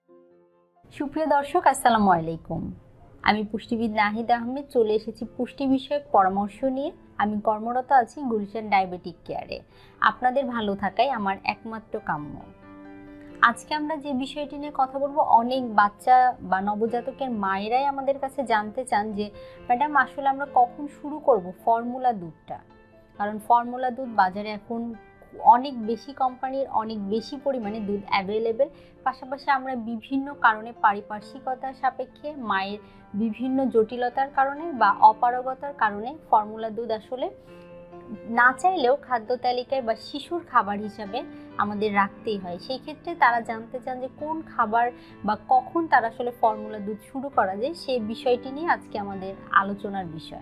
সুপ্রিয় দর্শক, আসসালামু আলাইকুম। আমি পুষ্টিবিদ নাহিদ আহমেদ চলে এসেছি পুষ্টি বিষয়ক পরামর্শ নিয়ে। আমি কর্মরত আছি গুলশান ডায়াবেটিক কেয়ারে। আপনাদের ভালো থাকাই আমার একমাত্র কাম্য। আজকে আমরা যে বিষয়টি নিয়ে কথা বলবো, অনেক বাচ্চা বা নবজাতকের মায়েরাই আমাদের কাছে জানতে চান যে ম্যাডাম, আসলে আমরা কখন শুরু করব ফর্মুলা দুধটা। কারণ ফর্মুলা দুধ বাজারে এখন অনেক বেশি কোম্পানির অনেক বেশি পরিমাণে দুধ অ্যাভেলেবেল। পাশাপাশি আমরা বিভিন্ন কারণে, পারিপার্শ্বিকতার সাপেক্ষে, মায়ের বিভিন্ন জটিলতার কারণে বা অপারগতার কারণে ফর্মুলা দুধ আসলে না চাইলেও খাদ্য তালিকায় বা শিশুর খাবার হিসাবে আমাদের রাখতেই হয়। সেই ক্ষেত্রে তারা জানতে চান যে কোন খাবার বা কখন তারা আসলে ফর্মুলা দুধ শুরু করা যায়, সেই বিষয়টি নিয়ে আজকে আমাদের আলোচনার বিষয়।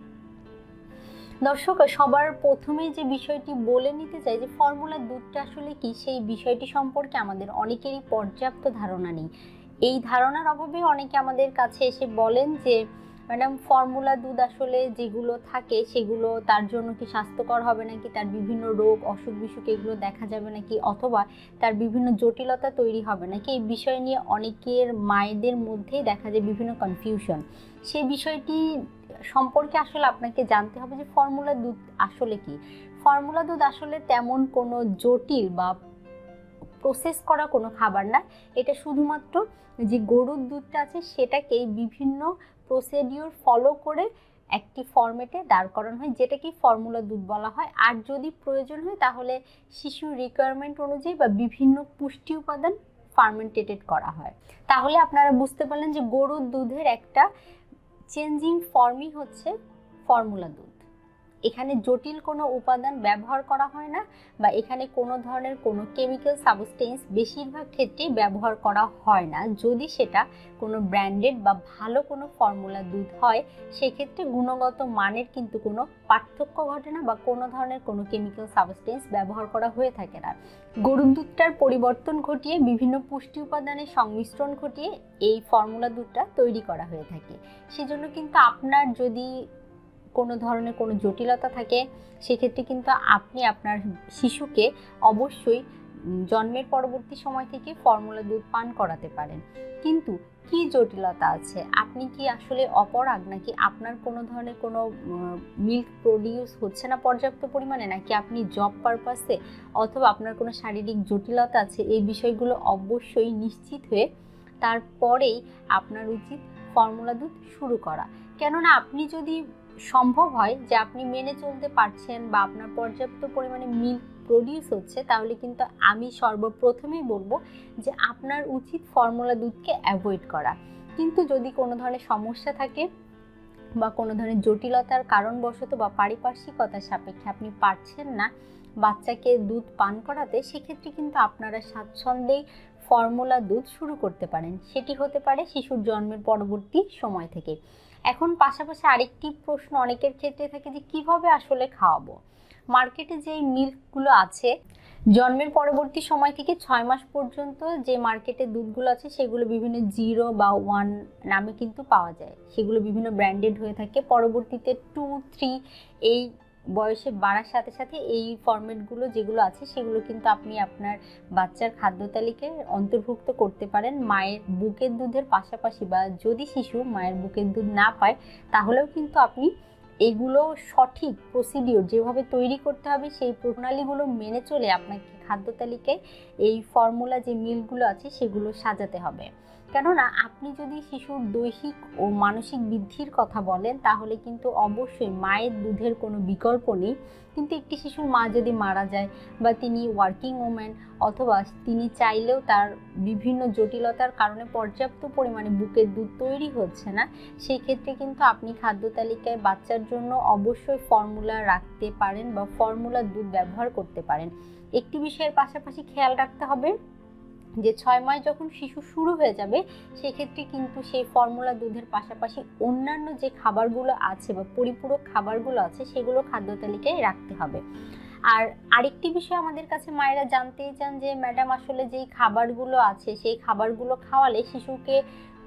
দর্শক, সবার প্রথমেই যে বিষয়টি বলে নিতে চাই যে ফর্মুলা দুধটা আসলে কি, সেই বিষয়টি সম্পর্কে আমাদের অনেকেরই পর্যাপ্ত ধারণা নেই। এই ধারণার অভাবে অনেকে আমাদের কাছে এসে বলেন যে ম্যাডাম, ফর্মুলা দুধ আসলে যেগুলো থাকে সেগুলো তার জন্য কি স্বাস্থ্যকর হবে নাকি, তার বিভিন্ন রোগ অসুখ বিসুখ এগুলো দেখা যাবে নাকি, অথবা তার বিভিন্ন জটিলতা তৈরি হবে নাকি, এই বিষয় নিয়ে অনেকের মায়েদের মধ্যেই দেখা যায় বিভিন্ন কনফিউশন। সেই বিষয়টি সম্পর্কে আসলে আপনাকে জানতে হবে যে ফর্মুলা দুধ আসলে কি। ফর্মুলা দুধ আসলে তেমন কোনো জটিল বা প্রসেস করা কোনো খাবার না। এটা শুধুমাত্র যে গরুর দুধটা আছে সেটাকেই বিভিন্ন প্রসিডিওর ফলো করে একটি ফরম্যাটে দাঁড় করানো হয়, যেটাকে ফর্মুলা দুধ বলা হয়। আর যদি প্রয়োজন হয় তাহলে শিশুর রিকোয়ারমেন্ট অনুযায়ী বা বিভিন্ন পুষ্টি উপাদান ফার্মেন্টেটেড করা হয়। তাহলে আপনারা বুঝতে পারলেন যে গরুর দুধের একটা চেঞ্জিং ফর্মই হচ্ছে ফর্মুলা দুধ। এখানে জটিল কোনো উপাদান ব্যবহার করা হয় না বা এখানে কোনো ধরনের কোনো কেমিক্যাল সাবস্টেন্স বেশিরভাগ ক্ষেত্রেই ব্যবহার করা হয় না। যদি সেটা কোনো ব্র্যান্ডেড বা ভালো কোনো ফর্মুলা দুধ হয়, সেক্ষেত্রে গুণগত মানের কিন্তু কোনো পার্থক্য ঘটে না বা কোনো ধরনের কোনো কেমিক্যাল সাবস্টেন্স ব্যবহার করা হয়ে থাকে না। গরুর দুধটার পরিবর্তন ঘটিয়ে বিভিন্ন পুষ্টি উপাদানের সংমিশ্রণ ঘটিয়ে এই ফর্মুলা দুধটা তৈরি করা হয়ে থাকে। সেজন্য কিন্তু আপনার যদি কোনো ধরনের কোনো জটিলতা থাকে, সেক্ষেত্রে কিন্তু আপনি আপনার শিশুকে অবশ্যই জন্মের পরবর্তী সময় থেকে ফর্মুলা দুধ পান করাতে পারেন। কিন্তু কি জটিলতা আছে, আপনি কি আসলে অপরাগ, নাকি আপনার কোনো ধরনের কোনো মিল্ক প্রডিউস হচ্ছে না পর্যাপ্ত পরিমাণে, নাকি আপনি জব পারপাসে, অথবা আপনার কোনো শারীরিক জটিলতা আছে, এই বিষয়গুলো অবশ্যই নিশ্চিত হয়ে তারপরেই আপনার উচিত ফর্মুলা দুধ শুরু করা। কেননা আপনি যদি সম্ভব হয় যে আপনি মেনে চলতে পারছেন বা আপনার পর্যাপ্ত পরিমাণে মিল্ক প্রডিউস হচ্ছে, তাহলে কিন্তু আমি সর্বপ্রথমেই বলবো যে আপনার উচিত ফর্মুলা দুধকে অ্যাভয়েড করা। কিন্তু যদি কোনো ধরনের সমস্যা থাকে বা কোনো ধরনের জটিলতার কারণবশত বা পারিপার্শ্বিকতার সাপেক্ষে আপনি পারছেন না বাচ্চাকে দুধ পান করাতে, সেক্ষেত্রে কিন্তু আপনারা স্বাচ্ছন্দ্যেই ফর্মুলা দুধ শুরু করতে পারেন। সেটি হতে পারে শিশুর জন্মের পরবর্তী সময় থেকে। এখন পাশাপাশি আরেকটি প্রশ্ন অনেকের ক্ষেত্রে থাকে যে কিভাবে আসলে খাওয়াবো। মার্কেটে যে মিল্কগুলো আছে, জন্মের পরবর্তী সময় থেকে 6 মাস পর্যন্ত যে মার্কেটে দুধগুলো আছে সেগুলো বিভিন্ন 0 বা 1 নামে কিন্তু পাওয়া যায়। সেগুলো বিভিন্ন ব্র্যান্ডেড হয়ে থাকে। পরবর্তীতে 2, 3 এই বয়সে বাড়ার সাথে সাথে এই ফরম্যাটগুলো যেগুলো আছে সেগুলো কিন্তু আপনি আপনার বাচ্চার খাদ্য তালিকায় অন্তর্ভুক্ত করতে পারেন মায়ের বুকের দুধের পাশাপাশি। বা যদি শিশু মায়ের বুকের দুধ না পায়, তাহলেও কিন্তু আপনি এগুলো সঠিক প্রসিডিওর যেভাবে তৈরি করতে হবে সেই প্রণালীগুলো মেনে চলে আপনাকে খাদ্য তালিকায় এই ফর্মুলা যে মিলগুলো আছে সেগুলো সাজাতে হবে। কেননা আপনি যদি শিশুর দৈহিক ও মানসিক বৃদ্ধির কথা বলেন, তাহলে কিন্তু অবশ্যই মায়ের দুধের কোনো বিকল্প নেই। কিন্তু একটি শিশুর মা যদি মারা যায় বা তিনি ওয়ার্কিং ওম্যান, অথবা তিনি চাইলেও তার বিভিন্ন জটিলতার কারণে পর্যাপ্ত পরিমাণে বুকের দুধ তৈরি হচ্ছে না, সেই ক্ষেত্রে কিন্তু আপনি খাদ্য তালিকায় বাচ্চার জন্য অবশ্যই ফর্মুলা রাখতে পারেন বা ফর্মুলা দুধ ব্যবহার করতে পারেন। একটি বিষয়ের পাশাপাশি খেয়াল রাখতে হবে যে 6 মাস যখন শিশু শুরু হয়ে যাবে, সেক্ষেত্রে কিন্তু সেই ফর্মুলা দুধের পাশাপাশি অন্যান্য যে খাবারগুলো আছে বা পরিপূরক খাবারগুলো আছে সেগুলো খাদ্য তালিকায় রাখতে হবে। আর আরেকটি বিষয় আমাদের কাছে মায়েরা জানতেই চান যে ম্যাডাম, আসলে যেই খাবারগুলো আছে সেই খাবারগুলো খাওয়ালে শিশুকে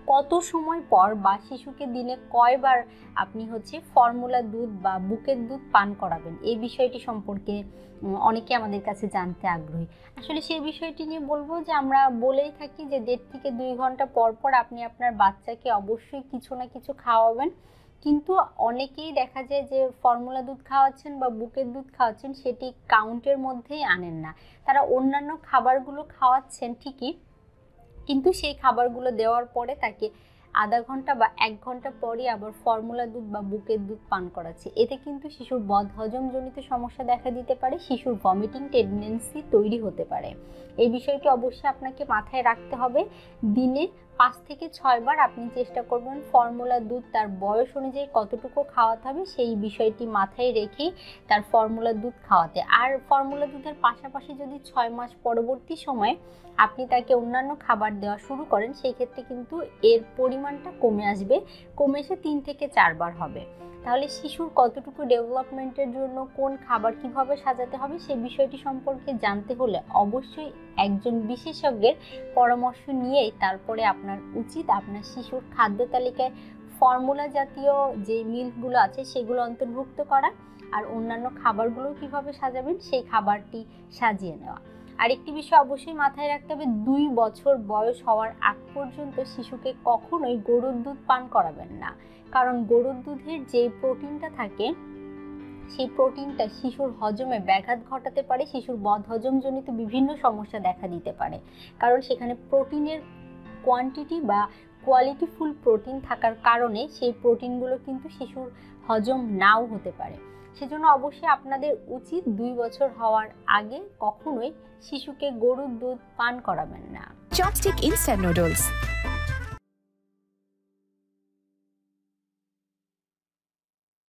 কত সময় পর বা শিশুকে দিনে কয়বার আপনি ফর্মুলা দুধ বা বুকের দুধ পান করাবেন, এই বিষয়টি সম্পর্কে অনেকে আমাদের কাছে জানতে আগ্রহী। আসলে সেই বিষয়টি নিয়ে বলবো যে আমরা বলেই থাকি যে 1.5 থেকে 2 ঘন্টা পর পর আপনি আপনার বাচ্চাকে অবশ্যই কিছু না কিছু খাওয়াবেন। কিন্তু অনেকেই দেখা যায় যে ফর্মুলা দুধ খাওয়াচ্ছেন বা বুকের দুধ খাওয়াচ্ছেন সেটি কাউন্টের মধ্যেই আনেন না। তারা অন্যান্য খাবারগুলো খাওয়াচ্ছেন ঠিকই, কিন্তু সেই খাবারগুলো দেওয়ার পরে তাকে আধা ঘন্টা বা 1 ঘন্টা পরই আবার ফর্মুলা দুধ বা বুকের দুধ পান করাচ্ছে। এতে কিন্তু শিশুর বদহজমজনিত সমস্যা দেখা দিতে পারে, শিশুর ভমিটিং টেন্ডেন্সি তৈরি হতে পারে। এই বিষয়টি অবশ্যই আপনাকে মাথায় রাখতে হবে। দিনে 5 থেকে 6 বার আপনি চেষ্টা করবেন ফর্মুলা দুধ তার বয়স অনুযায়ী কতটুকু খাওয়াতে হবে সেই বিষয়টি মাথায় রেখেই তার ফর্মুলা দুধ খাওয়াতে। আর ফর্মুলা দুধের পাশাপাশি যদি 6 মাস পরবর্তী সময়ে আপনি তাকে অন্যান্য খাবার দেওয়া শুরু করেন, সেই ক্ষেত্রে কিন্তু এর পরিমাণটা কমে আসবে, কমে এসে 3 থেকে 4 বার হবে। তাহলে শিশুর কতটুকু ডেভেলপমেন্টের জন্য কোন খাবার কিভাবে সাজাতে হবে সেই বিষয়টি সম্পর্কে জানতে হলে অবশ্যই একজন বিশেষজ্ঞের পরামর্শ নিয়েই তারপরে আপনার উচিত আপনার শিশুর খাদ্য তালিকায় ফর্মুলা জাতীয় যে মিল্কগুলো আছে সেগুলো অন্তর্ভুক্ত করা, আর অন্যান্য খাবারগুলো কিভাবে সাজাবেন সেই খাবারটি সাজিয়ে নেওয়া। আরেকটি বিষয় অবশ্যই মাথায় রাখতে হবে, 2 বছর বয়স হওয়ার আগ পর্যন্ত শিশুকে কখনোই গরুর দুধ পান করাবেন না। কারণ গরুর দুধের যে প্রোটিনটা থাকে সেই প্রোটিনটা শিশুর হজমে ব্যাঘাত ঘটাতে পারে, শিশুর বদহজমজনিত বিভিন্ন সমস্যা দেখা দিতে পারে। কারণ সেখানে প্রোটিনের কোয়ান্টিটি বা কোয়ালিটিফুল প্রোটিন থাকার কারণে সেই প্রোটিনগুলো কিন্তু শিশুর হজম নাও হতে পারে। সেজন্য অবশ্যই আপনাদের উচিত 2 বছর হওয়ার আগে কখনোই শিশুকে গরুর দুধ পান করাবেন না। Chopstick instant noodles.